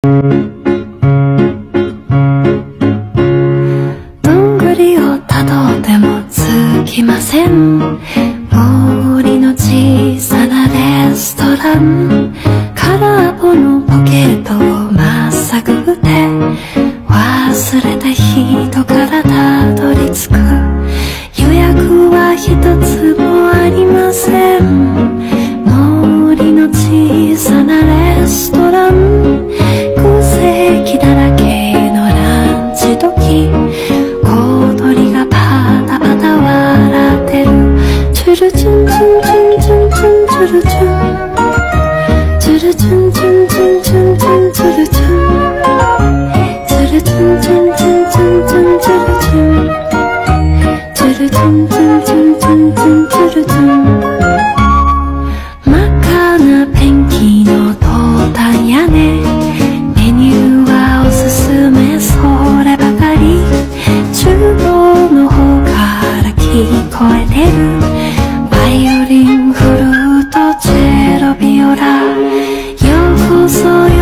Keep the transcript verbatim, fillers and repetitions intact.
どんぐりをたどってもつきません。森の小さなレストラン、空っぽのポケットをまっさぐって忘れた人からたどり着く。予約は一つもありません。森の小さなレストラン、空席だらけのランチ時、小鳥がパタパタ笑ってる。チュルチュンチュンチュンチュンチュンチュルチュン、チュルチュンチュンチュンチュンチュンチュルチュン、チュルチュンチュンチュンチュンチュンチュルチュン、チュルチュンチュンチュンチュンチュンチュルチュン。真っ赤なペンキのトータン屋根、メニューはおすすめそればかり。厨房の方から聞こえてる。バイオリン、フルート、チェロ、ビオラ。ようこそ